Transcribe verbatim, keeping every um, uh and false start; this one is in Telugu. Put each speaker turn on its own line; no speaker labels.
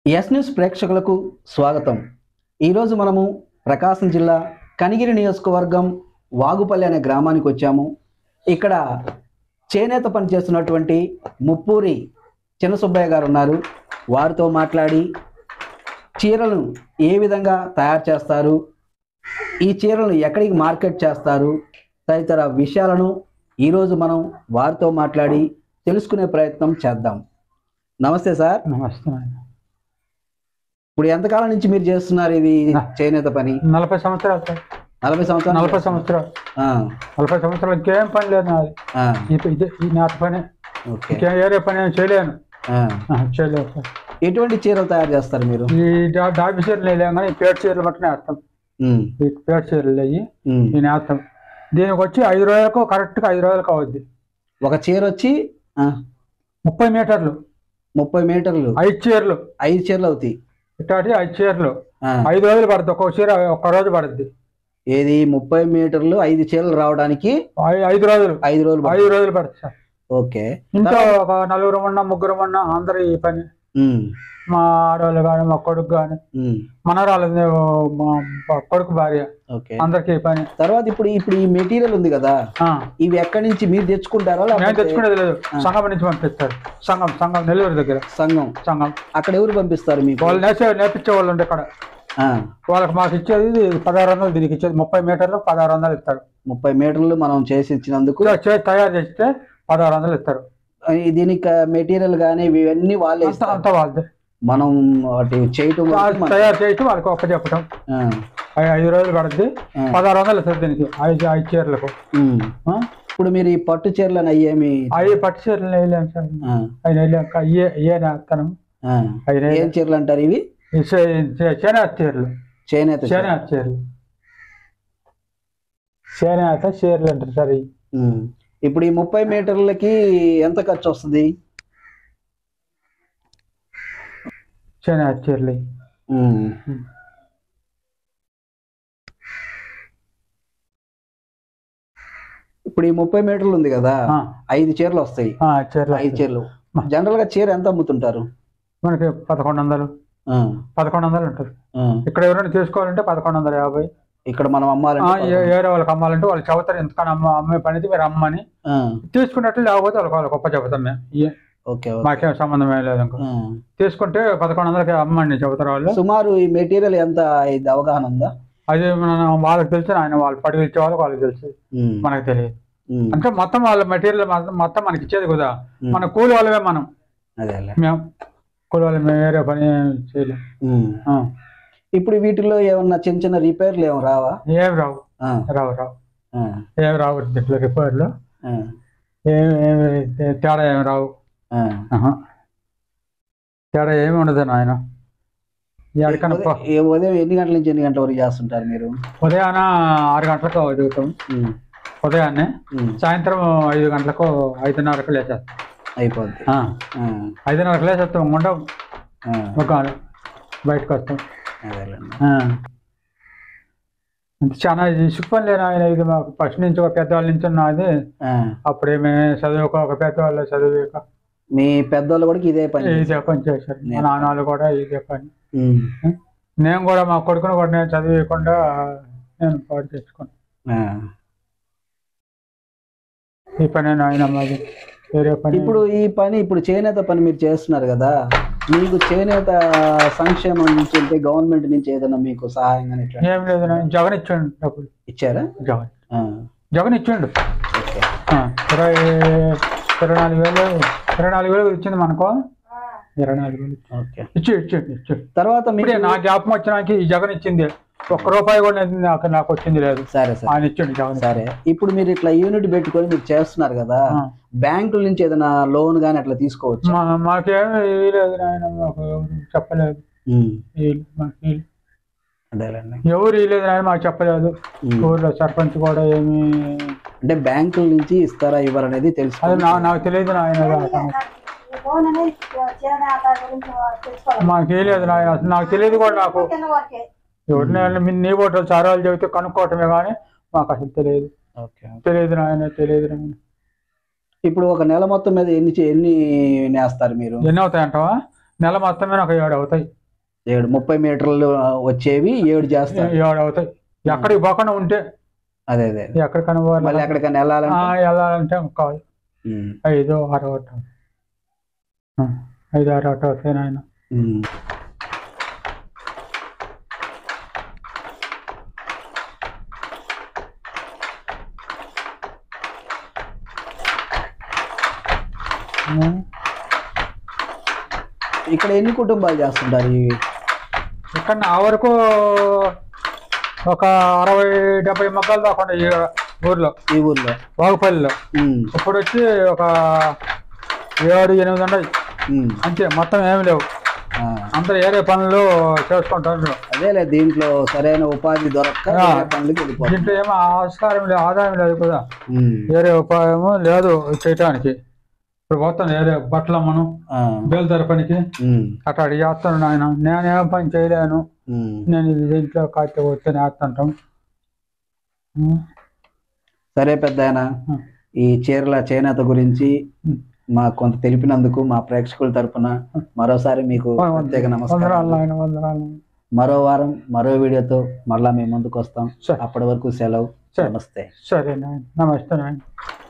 ఎస్ న్యూస్ ప్రేక్షకులకు స్వాగతం. ఈరోజు మనము ప్రకాశం జిల్లా కనిగిరి నియోజకవర్గం వాగుపల్లి అనే గ్రామానికి వచ్చాము. ఇక్కడ చేనేత పని చేస్తున్నటువంటి ముప్పూరి చిన్నసుబ్బయ్య గారు ఉన్నారు. వారితో మాట్లాడి చీరలను ఏ విధంగా తయారు చేస్తారు, ఈ చీరలను ఎక్కడికి మార్కెట్ చేస్తారు తదితర విషయాలను ఈరోజు మనం వారితో మాట్లాడి తెలుసుకునే ప్రయత్నం చేద్దాం. నమస్తే సార్.
నమస్తే.
ఇప్పుడు ఎంతకాలం నుంచి మీరు చేస్తున్నారు ఇది చేనేత పని?
నలభై సంవత్సరాలు.
నలభై సంవత్సరాలు
నలభై సంవత్సరాలు నలభై సంవత్సరాలు ఇంకేం పని లేదు నాది. ఇదే ఈ నేత పని, ఇంకేం వేరే పని ఏం చేయలేను చేయలేదు సార్.
ఎటువంటి చీరలు తయారు చేస్తారు మీరు?
ఈ డాబి చీరలు వేయలేము కానీ ఈ పేట చీరలు బట్టి నేస్తాం. ఈ పేట చీరలు అయ్యి ఈ నేస్తాం. దీనికి వచ్చి ఐదు రోజులకు కరెక్ట్గా ఐదు రోజులకు అవుద్ది.
ఒక చీర వచ్చి
ముప్పై మీటర్లు
ముప్పై మీటర్లు
ఐదు చీరలు
ఐదు చీరలు అవుతాయి.
ఇట్లాంటి ఐదు చీరలు ఐదు రోజులు పడుతుంది. ఒక్కొక్క చీర ఒక్క రోజు పడుద్ది.
ఏది ముప్పై మీటర్లు ఐదు చీరలు రావడానికి
ఐదు రోజులు
ఐదు రోజులు
ఐదు రోజులు పడుతుంది సార్.
ఓకే.
ఇంట్లో ఒక నలుగురు ఉన్నా ముగ్గురు ఉన్నా అందరూ ఈ పని, మా ఆడవాళ్ళు కానీ మా కొడుకు కానీ మనరాలు మా కొడుకు భార్య అందరికి ఈ పని.
తర్వాత ఇప్పుడు ఇప్పుడు ఈ మెటీరియల్ ఉంది కదా, ఇవి ఎక్కడి నుంచి మీరు తెచ్చుకుంటారా?
నేను తెచ్చుకునేది లేదు, సంఘం నుంచి పంపిస్తారు. సంఘం సంఘం నెల్లూరు దగ్గర సంఘం సంఘం
అక్కడ ఎవరు పంపిస్తారు మీకు?
వాళ్ళు నేర్చే నేర్పించే వాళ్ళు ఉంటే ఇక్కడ వాళ్ళకి మాకు ఇచ్చేది పదహారు వందలు, దీనికి ఇచ్చేది ముప్పై మీటర్లు పదహారు వందలు ఇస్తారు.
ముప్పై మీటర్లు మనం చేసి ఇచ్చినందుకు
తయారు చేస్తే పదహారు వందలు ఇస్తారు.
దీనికి మెటీరియల్ కానీ ఇవన్నీ వాళ్ళే
అంతా వాళ్ళదే.
మనం వాటి చేయటం
తయారు చేయటం వాళ్ళకి ఒక్క చెప్పటం ఐదు రోజులు పడుద్ది. పదహారు వందలు ఇస్తారు దీనికి ఐదు ఐదు చీరలకు.
ఇప్పుడు మీరు ఈ పట్టు చీరలను అయ్యేమి
అవి పట్టు చీరలు వేయలేము సార్. అవి వేయలేక ఇయే ఇయే నేస్తాను.
ఏం చీరలు అంటారు ఇవి?
చేనేత చీరలు.
చేనేత
చేనేత చీరలు చేనేత చీరలు అంటారు సార్.
ఇప్పుడు ఈ ముప్పై మీటర్లకి ఎంత ఖర్చు వస్తుంది?
చేనేత చీరలు
ఇప్పుడు ఈ ముప్పై మీటర్లు ఉంది కదా, ఐదు చీరలు వస్తాయి. ఐదు చీరలు జనరల్ గా చీర ఎంత అమ్ముతుంటారు?
మనకి పదకొండు వందలు పదకొండు వందలు ఉంటుంది. ఇక్కడ ఎవరైనా తీసుకోవాలంటే పదకొండు వందల యాభై.
ఇక్కడ మనం అమ్మాలంటే
వేరే వాళ్ళకి అమ్మాలంటే వాళ్ళు చెబుతారు ఎంతకని అమ్మ అమ్మే పనిది మీరు అమ్మని తీసుకున్నట్లు, లేకపోతే వాళ్ళకి వాళ్ళకి గొప్ప చెబుతాం మేము. మాకేం సంబంధం లేదు. ఇంకా తీసుకుంటే పదకొండు వందలకి అమ్మండి చెబుతారు వాళ్ళు.
సుమారు ఈ మెటీరియల్ ఎంత అవగాహన ఉందా?
అది మనం వాళ్ళకి తెలిసి ఆయన వాళ్ళు పడి ఇచ్చే వాళ్ళకి వాళ్ళకి తెలుసు, మనకు తెలియదు. అంటే మొత్తం వాళ్ళ మెటీరియల్ మొత్తం మనకి ఇచ్చేది కదా, మన కూలి వాళ్ళమే మనం.
అదే
మేము కూలి వాళ్ళు మేము వేరే పని చేయలేము.
ఇప్పుడు వీటిలో ఏమన్నా చిన్న చిన్న రిపేర్లు ఏమి రావా?
ఏమి రావు రావు రావు ఏమి రావు దీంట్లో రిపేర్లు ఏమి తేడా ఏమి రావు. తేడా ఏమి ఉండదు నాయన.
ఉదయం ఎన్ని గంటల నుంచి ఎన్ని గంటల వరకు చేస్తుంటారు మీరు?
ఉదయాన ఆరు గంటలకు దిగుతాం ఉదయాన్నే, సాయంత్రం ఐదు గంటలకు ఐదున్నరకు లేచేస్తాం.
అయిపోద్ది.
ఐదున్నరకు లేచేస్తాం, ఉండవు ముఖాలు బయటకు వస్తాం. చాలా ఇసుకుపని లేని ఆయన. ఇది మాకు ఫస్ట్ నుంచి ఒక పెద్దవాళ్ళ నుంచి ఉన్నది. అప్పుడేమే చదువుకో ఒక పెద్దవాళ్ళు చదివేక
మీ పెద్దవాళ్ళు కూడా ఇదే పని
ఇదే పని చేశారు. మా నాన్న వాళ్ళు కూడా ఇదే పని. నేను కూడా మా కొడుకును కూడా నేను చదివేయకుండా నేను పాటు తెచ్చుకున్నాను ఈ పని. ఆయన మాది వేరే పని.
ఇప్పుడు ఈ పని ఇప్పుడు చేనేత పని మీరు చేస్తున్నారు కదా, మీకు చేనేత సంక్షేమం నుంచి అంటే గవర్నమెంట్ నుంచి ఏదైనా మీకు సహాయంగా?
ఏం లేదు, జగన్ ఇచ్చాడు డబ్బులు.
ఇచ్చారా?
జగన్ జగన్ ఇచ్చాడు. ఇరవై ఇరవై నాలుగు వేలు ఇరవై నాలుగు వేలు ఇచ్చింది మనకు. ఇరవై నాలుగు వేలు ఇచ్చాడు ఇచ్చాడు ఇచ్చాడు. తర్వాత మీరు నా జ్ఞాపకం వచ్చినాక ఈ జగన్ ఇచ్చింది ఒక్క రూపాయి కూడా నాకు నాకు వచ్చింది లేదు. సరే సార్, ఆయన ఇచ్చాడు జగన్.
సరే, ఇప్పుడు మీరు ఇట్లా యూనిట్ పెట్టుకొని మీరు చేస్తున్నారు కదా, బ్యాంకుల నుంచి ఏదైనా లోన్ కానీ అట్లా తీసుకోవచ్చు?
మాకేమీ లేదు ఆయన, మాకు చెప్పలేదు. ఎవరు ఇవ్వలేదు ఆయన, మాకు చెప్పలేదు. ఊర్లో సర్పంచ్ కూడా ఏమి
అంటే బ్యాంకుల నుంచి ఇస్తారా ఇవ్వాలనేది తెలుసు.
అది నాకు తెలియదు ఆయన, మాకు వేయలేదు ఆయన, అసలు నాకు తెలియదు కూడా. నాకు ఎవరిని నీ ఓటు సారాలు చెబితే కనుక్కోవటమే కానీ మాకు అసలు తెలియదు. తెలియదు నాయన, తెలియదు నాయన.
ఇప్పుడు ఒక నెల మొత్తం మీద ఎన్ని ఎన్ని నేస్తారు మీరు?
ఎన్ని అవుతాయంటావా? నెల మొత్తమే ఒక ఏడు అవుతాయి.
ఏడు ముప్పై మీటర్లు వచ్చేవి ఏడు చేస్తాం.
ఏడు అవుతాయి ఎక్కడికి పోకుండా ఉంటే.
అదే అదే
ఎక్కడికైనా
మళ్ళీ ఎక్కడికైనా వెళ్ళాలంటే
వెళ్ళాలంటే కాదు ఐదు ఆరు ఒకటి ఐదు ఆరు ఒకటి అవుతాయి నాయన.
ఇక్కడ ఎన్ని కుటుంబాలు చేస్తుంటారు?
ఇక్కడ నా వరకు ఒక అరవై డెబ్బై మొక్కలు దాకా ఈ ఊర్లో. ఈ ఊర్లో వాగుపల్లిలో ఇప్పుడు వచ్చి ఒక ఏడు ఎనిమిది ఉన్నాయి అంతే, మొత్తం ఏమి లేవు. అందరూ ఏరే పనులు చేసుకుంటారు.
అదేలే దీంట్లో సరైన ఉపాధి దొరక్క
దీంట్లో ఏమో ఆస్కారం లేదు, ఆదాయం లేదు కదా, వేరే ఉపాయము లేదు చేయటానికి. ఇప్పుడు పోతాను వేరే బట్టలు అమ్మను బేల్దార పనికి అట్లా చేస్తాను నాయన. నేనేం పని చేయలేను, నేను దీంట్లో కాస్త వచ్చి వేస్తుంటాం.
సరే పెద్ద ఆయన, ఈ చీరల చేనేత గురించి మాకు కొంత తెలిపినందుకు మా ప్రేక్షకుల తరపున మరోసారి మీకు ప్రత్యేక నమస్కారం. మరో వారం మరో వీడియోతో మరలా మేము ముందుకు వస్తాం. అప్పటి వరకు సెలవు. నమస్తే.
సరే నాయన, నమస్తే నాయన.